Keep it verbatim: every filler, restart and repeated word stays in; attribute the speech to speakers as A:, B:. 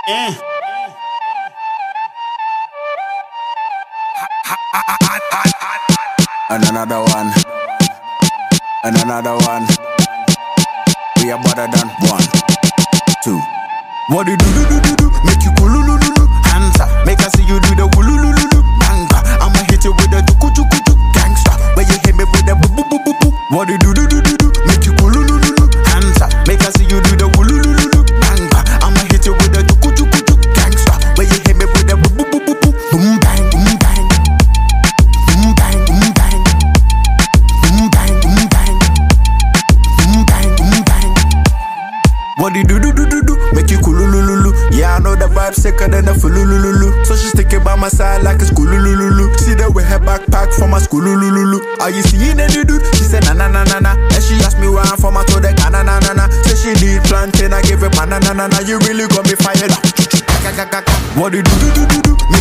A: Eh.
B: And another one, and another one. We are better than one, two. What do you do do do do do? Make you cool lulu lulu. Hands up, make I see you do the wulu lulu lulu. Banga, I'ma hit you with the tuku tuku tuku. Gangsta, where you hit me with the boo boo boo boo boo. What do you do do do do do? Make you cool lulu lulu. Hands up, make I see you do the wulu lulu lulu. Banga, I'ma hit you with the tuku tuku tuku. Gangsta, where you hit me with the boo boo boo boo boo. Boom bang, boom bang, boom bang, boom bang, boom bang, boom bang, boom bang, boom bang. What do you do do do do do? Make you cool lulu. Yeah, I know the vibe sicker than the fulululu. So she sticking by my side like it's coolululu. See that with her backpack from my school lulu. Are you seeing any dude? She said na na na na na. And she asked me where I'm from. I told her na na na na. Say she need plantain. I gave her banana na na. You really got me fired up. What do you do do do do do?